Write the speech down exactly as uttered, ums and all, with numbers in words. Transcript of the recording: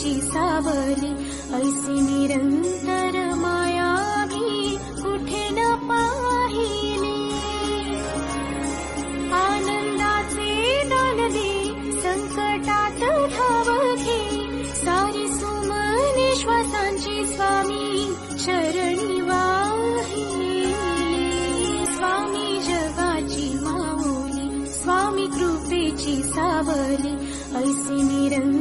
कृपेची सावली, ऐसी निरंतर माया मी कुठे न पाहिली। आनंदाचे दान दे, संकटात धाव घे, सारी सुमने श्वासांची स्वामी चरणी वाहिली। स्वामी जगाची माऊली, स्वामी कृपेची सावली, ऐसी निरंतर